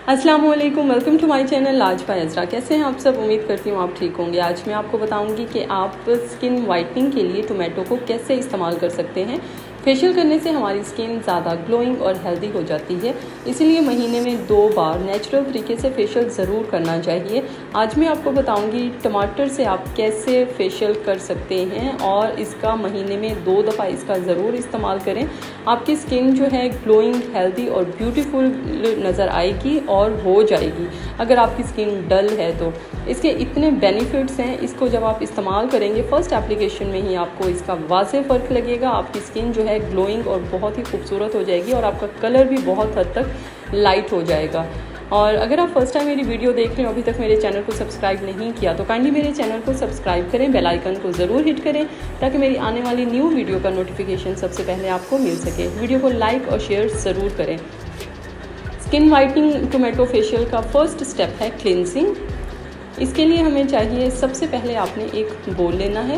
अस्सलाम वालेकुम, welcome to my channel Laaj by Azra. कैसे हैं आप सब? उम्मीद करती हूँ आप ठीक होंगे। आज मैं आपको बताऊंगी कि आप स्किन वाइटनिंग के लिए टोमेटो को कैसे इस्तेमाल कर सकते हैं। फेशियल करने से हमारी स्किन ज़्यादा ग्लोइंग और हेल्दी हो जाती है, इसीलिए महीने में 2 बार नेचुरल तरीके से फेशियल ज़रूर करना चाहिए। आज मैं आपको बताऊंगी टमाटर से आप कैसे फेशियल कर सकते हैं और इसका महीने में 2 दफ़ा इसका ज़रूर इस्तेमाल करें। आपकी स्किन जो है ग्लोइंग, हेल्दी और ब्यूटीफुल नज़र आएगी और हो जाएगी। अगर आपकी स्किन डल है तो इसके इतने बेनिफिट्स हैं, इसको जब आप इस्तेमाल करेंगे फर्स्ट एप्लीकेशन में ही आपको इसका वाज़े फ़र्क लगेगा। आपकी स्किन जो है ग्लोइंग और बहुत ही खूबसूरत हो जाएगी और आपका कलर भी बहुत हद तक लाइट हो जाएगा। और अगर आप फर्स्ट टाइम मेरी वीडियो देख रहे हो, अभी तक मेरे चैनल को सब्सक्राइब नहीं किया तो काइंडली मेरे चैनल को सब्सक्राइब करें, बेल आइकन को ज़रूर हिट करें ताकि मेरी आने वाली न्यू वीडियो का नोटिफिकेशन सबसे पहले आपको मिल सके। वीडियो को लाइक और शेयर ज़रूर करें। स्किन वाइटनिंग टोमेटो फेशियल का फर्स्ट स्टेप है क्लिनजिंग। इसके लिए हमें चाहिए, सबसे पहले आपने एक बोल लेना है।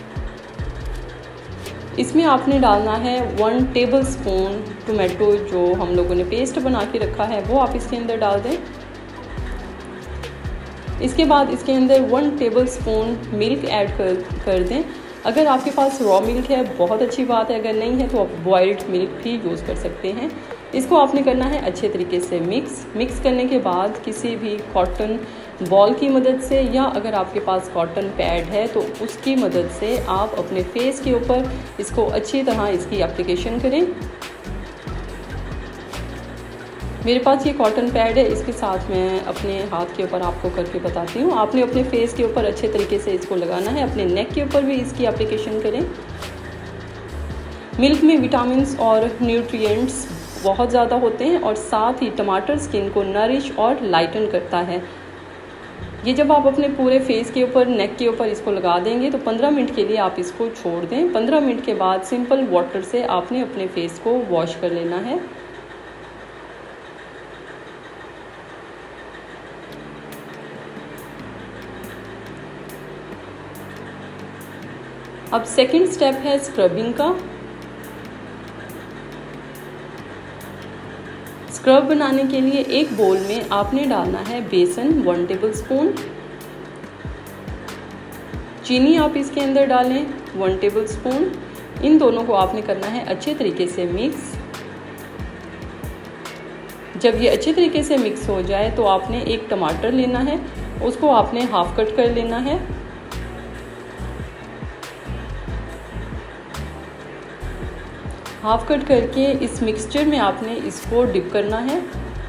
इसमें आपने डालना है 1 टेबलस्पून टोमेटो, जो हम लोगों ने पेस्ट बना के रखा है वो आप इसके अंदर डाल दें। इसके बाद इसके अंदर 1 टेबलस्पून मिल्क ऐड कर दें। अगर आपके पास रॉ मिल्क है बहुत अच्छी बात है, अगर नहीं है तो आप बॉइल्ड मिल्क भी यूज़ कर सकते हैं। इसको आपने करना है अच्छे तरीके से मिक्स करने के बाद किसी भी कॉटन बॉल की मदद से, या अगर आपके पास कॉटन पैड है तो उसकी मदद से आप अपने फेस के ऊपर इसको अच्छी तरह इसकी एप्लीकेशन करें। मेरे पास ये कॉटन पैड है, इसके साथ मैं अपने हाथ के ऊपर आपको करके बताती हूँ। आपने अपने फेस के ऊपर अच्छे तरीके से इसको लगाना है, अपने नेक के ऊपर भी इसकी एप्लीकेशन करें। मिल्क में विटामिन्स और न्यूट्रिएंट्स बहुत ज़्यादा होते हैं और साथ ही टमाटर स्किन को नरिश और लाइटन करता है। ये जब आप अपने पूरे फेस के ऊपर, नेक के ऊपर इसको लगा देंगे तो 15 मिनट के लिए आप इसको छोड़ दें। 15 मिनट के बाद सिंपल वाटर से आपने अपने फेस को वॉश कर लेना है। अब सेकंड स्टेप है स्क्रबिंग का। स्क्रब बनाने के लिए एक बोल में आपने डालना है बेसन 1 टेबलस्पून, चीनी आप इसके अंदर डालें 1 टेबलस्पून। इन दोनों को आपने करना है अच्छे तरीके से मिक्स। जब ये अच्छे तरीके से मिक्स हो जाए तो आपने एक टमाटर लेना है, उसको आपने हाफ कट कर लेना है। हाफ कट करके इस मिक्सचर में आपने इसको डिप करना है।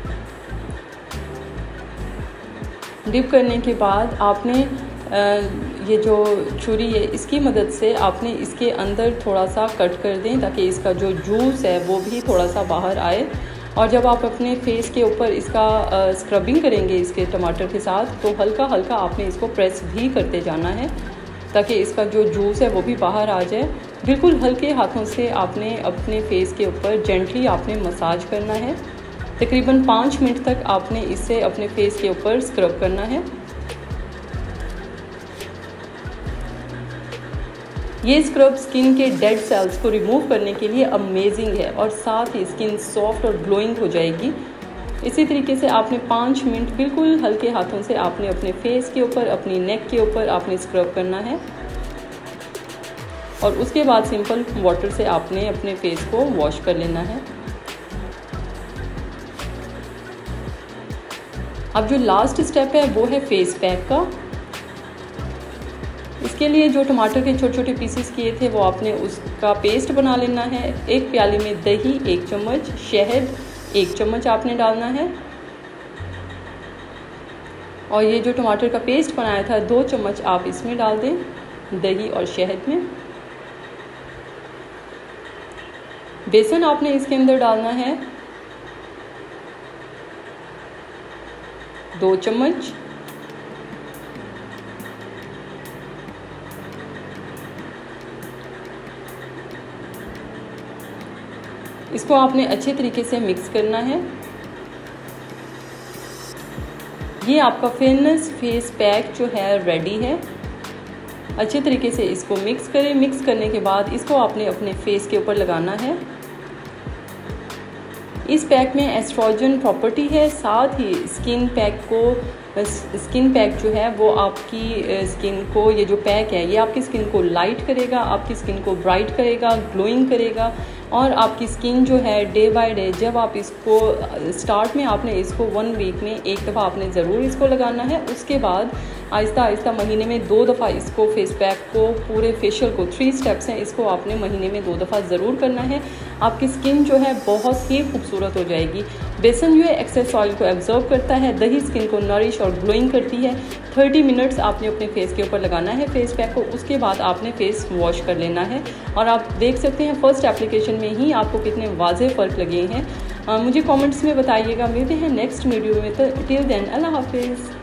डिप करने के बाद आपने ये जो छुरी है इसकी मदद से आपने इसके अंदर थोड़ा सा कट कर दें ताकि इसका जो जूस है वो भी थोड़ा सा बाहर आए। और जब आप अपने फेस के ऊपर इसका स्क्रबिंग करेंगे इसके टमाटर के साथ तो हल्का हल्का आपने इसको प्रेस भी करते जाना है ताकि इसका जो जूस है वो भी बाहर आ जाए। बिल्कुल हल्के हाथों से आपने अपने फेस के ऊपर जेंटली आपने मसाज करना है। तकरीबन 5 मिनट तक आपने इससे अपने फेस के ऊपर स्क्रब करना है। ये स्क्रब स्किन के डेड सेल्स को रिमूव करने के लिए अमेजिंग है और साथ ही स्किन सॉफ्ट और ग्लोइंग हो जाएगी। इसी तरीके से आपने 5 मिनट बिल्कुल हल्के हाथों से आपने अपने फेस के ऊपर, अपनी नेक के ऊपर आपने स्क्रब करना है और उसके बाद सिंपल वाटर से आपने अपने फेस को वॉश कर लेना है। अब जो लास्ट स्टेप है वो है फेस पैक का। इसके लिए जो टमाटर के छोटे छोटे पीसेस किए थे वो आपने उसका पेस्ट बना लेना है। एक प्याली में दही 1 चम्मच, शहद 1 चम्मच आपने डालना है और ये जो टमाटर का पेस्ट बनाया था 2 चम्मच आप इसमें डाल दें, दही और शहद में। बेसन आपने इसके अंदर डालना है 2 चम्मच। इसको आपने अच्छे तरीके से मिक्स करना है। ये आपका फेयरनेस फेस पैक जो है रेडी है। अच्छे तरीके से इसको मिक्स करें। मिक्स करने के बाद इसको आपने अपने फेस के ऊपर लगाना है। इस पैक में एस्ट्रोजन प्रॉपर्टी है, साथ ही स्किन पैक जो है वो आपकी स्किन को, ये जो पैक है ये आपकी स्किन को लाइट करेगा, आपकी स्किन को ब्राइट करेगा, ग्लोइंग करेगा। और आपकी स्किन जो है डे बाय डे, जब आप इसको स्टार्ट में आपने इसको 1 वीक में एक दफ़ा आपने ज़रूर इसको लगाना है। उसके बाद आहिस्ता आहिस्ता महीने में 2 दफ़ा इसको फेस पैक को, पूरे फेशियल को 3 स्टेप्स हैं, इसको आपने महीने में 2 दफ़ा ज़रूर करना है। आपकी स्किन जो है बहुत ही खूबसूरत हो जाएगी। बेसन जो है एक्सेस ऑयल को एब्जॉर्ब करता है, दही स्किन को नरिश और ग्लोइंग करती है। 30 मिनट्स आपने अपने फेस के ऊपर लगाना है फेस पैक को, उसके बाद आपने फेस वॉश कर लेना है। और आप देख सकते हैं फर्स्ट एप्लीकेशन में ही आपको कितने वाज़े फ़र्क लगे हैं। मुझे कमेंट्स में बताइएगा। मिलते हैं नेक्स्ट वीडियो में, टिल देन अल्लाह हाफिज़।